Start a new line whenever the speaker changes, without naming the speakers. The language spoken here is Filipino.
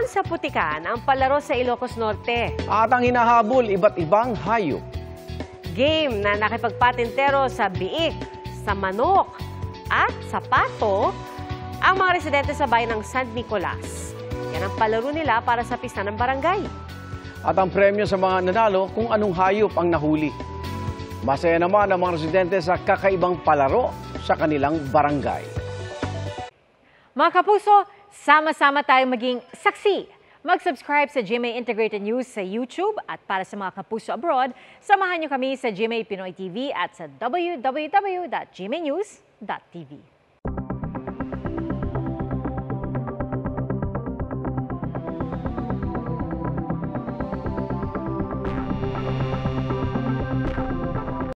sa putikan ang palaro sa Ilocos Norte.
At ang hinahabol, iba't ibang hayop.
Game na nakipagpatintero sa biik, sa manok at sa pato ang mga residente sa bayan ng San Nicolas. Yan ang palaro nila para sa pista ng barangay.
At ang premyo sa mga nanalo kung anong hayop ang nahuli. Masaya naman ang mga residente sa kakaibang palaro sa kanilang barangay.
Mga kapuso, sama-sama tayong maging saksi. Mag-subscribe sa GMA Integrated News sa YouTube at para sa mga kapuso abroad, samahan niyo kami sa GMA Pinoy TV at sa www.gmanews.tv.